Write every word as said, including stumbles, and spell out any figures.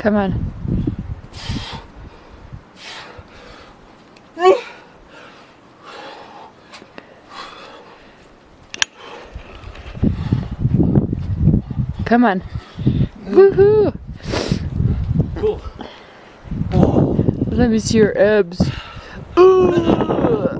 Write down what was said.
Come on. Come on. Woohoo! Cool. Oh. Let me see your abs. Ooh.